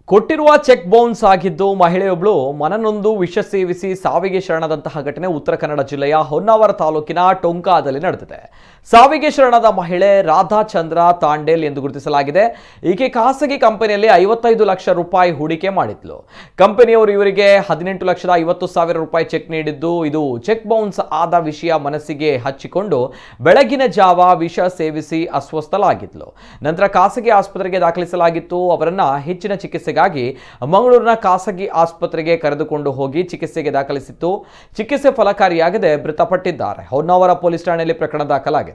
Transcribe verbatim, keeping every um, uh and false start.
ಕೊಟ್ಟಿರುವ check bounce ಆಗಿದ್ದು ಮಹಿಳೆಯೊಬ್ಬಳು ಮನನೊಂದು ವಿಷ ಸೇವಿಸಿ ಸಾವಿಗೆ ಶರಣಾದಂತಹ ಘಟನೆ ಉತ್ತರ ಕನ್ನಡ ಜಿಲ್ಲೆಯ ಹೊನ್ನಾವರ ತಾಲೂಕಿನ ಟೊಂಕಾದಲ್ಲಿ ನಡೆದಿದೆ. ಸಾವಿಗೆ ಶರಣಾದ ಮಹಿಳೆ ರಾಧಾ ಚಂದ್ರ ತಾಂಡೇಲ್ ಎಂದು ಗುರುತಿಸಲಾಗಿದೆ. ಈಕೆ ಖಾಸಗಿ ಕಂಪನಿಯಲ್ಲಿ ಐವತ್ತೈದು ಲಕ್ಷ ರೂಪಾಯಿ ಹೂಡಿಕೆ ಮಾಡಿದ್ಲು. ಕಂಪನಿಯವರು ಇವರಿಗೆ ಹದಿನೆಂಟು ಲಕ್ಷದ ಐವತ್ತು ಸಾವಿರ ರೂಪಾಯಿ ಚೆಕ್ ನೀಡಿದ್ದು, ಇದು ಚೆಕ್ ಬೌನ್ಸ್ ಆದ ವಿಷಯ ಮನಸ್ಸಿಗೆ ಹಚ್ಚಿಕೊಂಡು ಬೆಳಗಿನ ಜಾವ ವಿಷ ಸೇವಿಸಿ ಅಸ್ವಸ್ಥಲಾಗಿದ್ಲು. ನಂತರ ಖಾಸಗಿ ಆಸ್ಪತ್ರೆಗೆ ದಾಖಲಿಸಲಾಗಿತ್ತು. ಅವರನ್ನ ಹೆಚ್ಚಿನ ಚಿಕಿತ್ಸೆ ಗಾಗಿ ಮಂಗಳೂರಿನ ಖಾಸಗಿ ಆಸ್ಪತ್ರೆಗೆ ಕರೆದುಕೊಂಡು ಹೋಗಿ ಚಿಕಿತ್ಸೆಗೆ ದಾಖಲಿಸಿತ್ತು. ಚಿಕಿತ್ಸೆ ಫಲಕಾರಿಯಾಗದೆ ಮೃತಪಟ್ಟಿದ್ದಾರೆ. ಹೊನ್ನಾವರ ಪೊಲೀಸ್ ಠಾಣೆಯಲ್ಲಿ ಪ್ರಕರಣ ದಾಖಲಾಗಿದೆ.